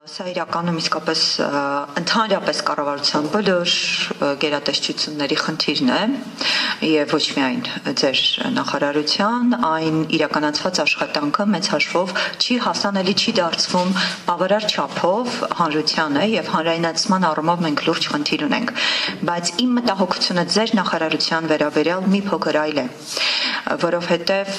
Սա իրականում իսկապես ընդհանրապես կառավարության բոլոր գերատեսչությունների խնդիրն է եւ ոչ միայն ձեր նախարարության, այն իրականացված աշխատանքը մեծ հաշվով չի հասանելի, չի դարձվում բավարար չափով հանրությանը եւ հանրայնացման առումով մենք լուրջ խնդիր ունենք, բայց իմ մտահոգությունը ձեր նախարարության վերաբերյալ մի փոքր այլ է, որովհետեւ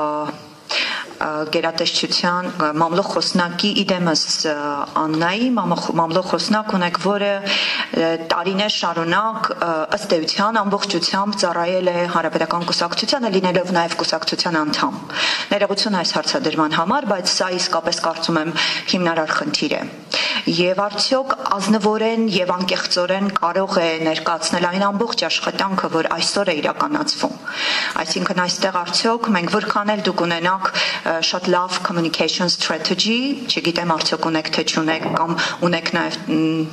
գերատեսչության մամլոք խոսնակի իդեմս Աննայի մամլոք խոսնակ ունեք, որը տարիներ շարունակ ըստ էության ամբողջությամբ ծառայել է Հանրապետական կուսակցությանը, լինելով նաև կուսակցության անդամ։ Ներողություն այս հարցադրման համար, բայց սա իսկապես կարծում եմ հիմնարար խնդիր է։ Եվ արդյոք ազնվորեն եւ անկեղծորեն կարող է ներկայացնել այն ամբողջ աշխատանքը, որ այսօր է իրականացվում։ Այսինքն այստեղ արդյոք մենք որքան էլ դուք ունենաք շատ լավ communication strategy, չգիտեմ արդյոք ունեք թե չունեք կամ ունեք նաև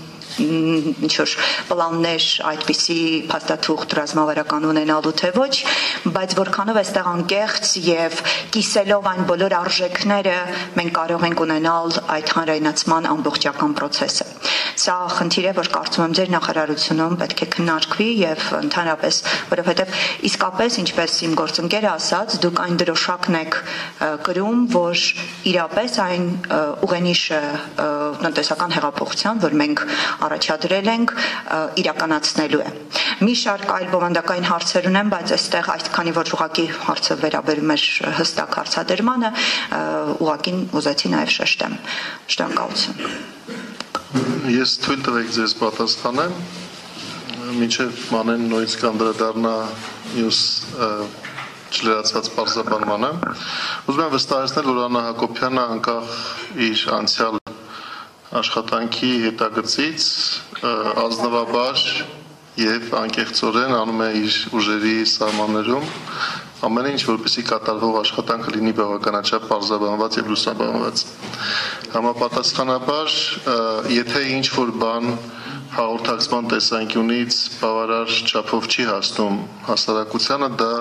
ինչ-որ պլաններ այդպիսի փաստաթուղթ ռազմավարական ունենալու թե ոչ, բայց որքանով այստեղ անկեղծ եւ կիսելով այն բոլոր արժեքները մենք կարող ենք ունենալ այդ հանրայնացման ամբողջական process-ը։ Սա խնդիր է, որ կարծում եմ ձեր նախարարությունում պետք է քննարկվի եւ ընդհանրապես, որովհետեւ իսկապես ինչպես իմ գործընկերը ասաց, դուք այն դրոշակն եք կրում, որ իրապես այն ուղենիշը տնտեսական հեղափոխության, որ մենք առաջադրել ենք, իրականացնելու է։ Մի շարք այլ բովանդակային հարցեր ունեմ, բայց այստեղ այսքանի որ ուղղակի հարցը վերաբերում էր հստակ հարցադրմանը, ուղղակի ուզեցի նաև շեշտեմ։ Շնորհակալություն։ Ես թույլ տվեք ձեզ պատասխանեմ, մինչև Մանեն նույնիսկ կանդրադառնա մյուս չլրացված պարզաբանմանը։ Ուզում եմ վստահեցնել, որ Աննա Հակոբյանը անկախ իր անցյալ աշխատանքի հետագծից ազնվաբար եւ անկեղծորեն անում է իր ուժերի սահմաններում ամեն ինչ, որպեսզի կատարվող աշխատանքը լինի բավականաչափ պարզաբանված եւ լուսաբանված։ Համապատասխանաբար, եթե ինչ-որ բան հաղորդակցման տեսանկյունից բավարար չափով չի հասնում հասարակությանը, դա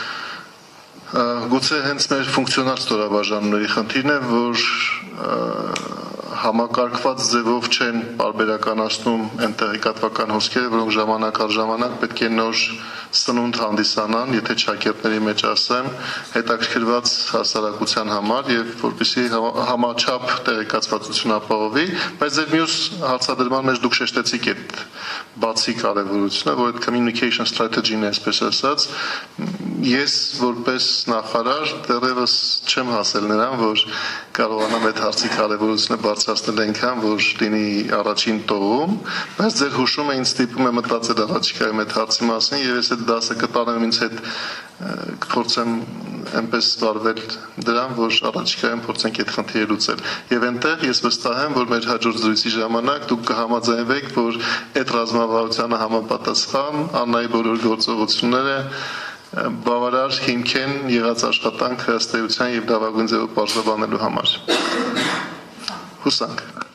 գուցե հենց մեր ֆունկցիոնալ ստորաբաժանումների խնդիրն է, որ համակարգված ձևով չեն պարբերականացնում այն տեղեկատվական հոսքերը, որոնք ժամանակ առ ժամանակ պետք է նոր սնունդ հանդիսանան, եթե ճակերտների մեջ ասեմ, հետաքրքրված հասարակության համար եւ որպեսզի համաչափ տեղեկացվածություն ապահովի, բայց ձեր մյուս հարցադրման մեջ դուք շեշտեցիք այդ բացի կարևորությունը, որ այդ communication strategy-ն է, այսպես ասած, ես որպես նախարար դեռևս չեմ հասել նրան, որ կարողանամ այդ հարցի կարևորությունը բարձրացնել այնքան, որ լինի առաջին տողում, բայց ձեր հուշումը ինձ ստիպում է մտածել առաջիկայում այդ հարցի մասին եւ ես այդ դասը կտանեմ ինձ հետ կփորձեմ այնպես վարվել դրան, որ առաջիկայում փորձենք այդ խնդիրը լուծել։ Եվ այնտեղ ես վստահ եմ, որ մեր հաջորդ զրույցի ժամանակ դուք կհամաձայնվեք, որ այդ ռազմավարությանը համապատասխան Աննայի բոլոր գործողությունները բավարար հիմք են եղած աշխատանքը ըստ էության եւ լավագույն ձևով պարզաբանելու համար։ Հուսանք։